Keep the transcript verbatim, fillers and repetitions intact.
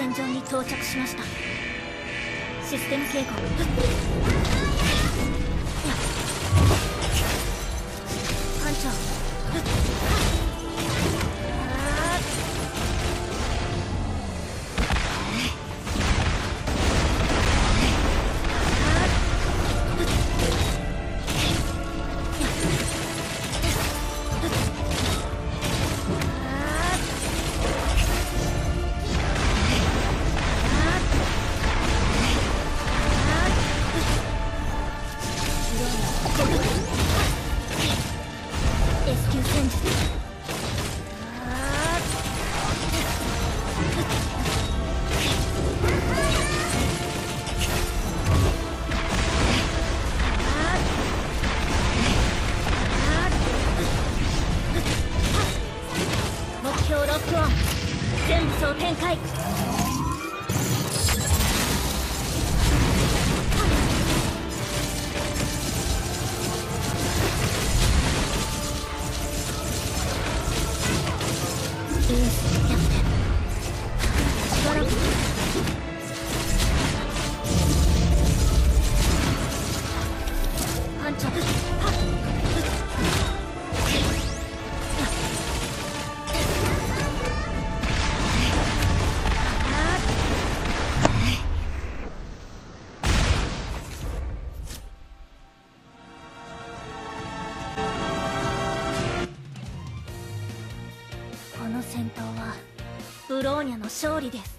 戦場に到着しました。システム警告。班長。全部総展開。この戦闘はブローニャの勝利です。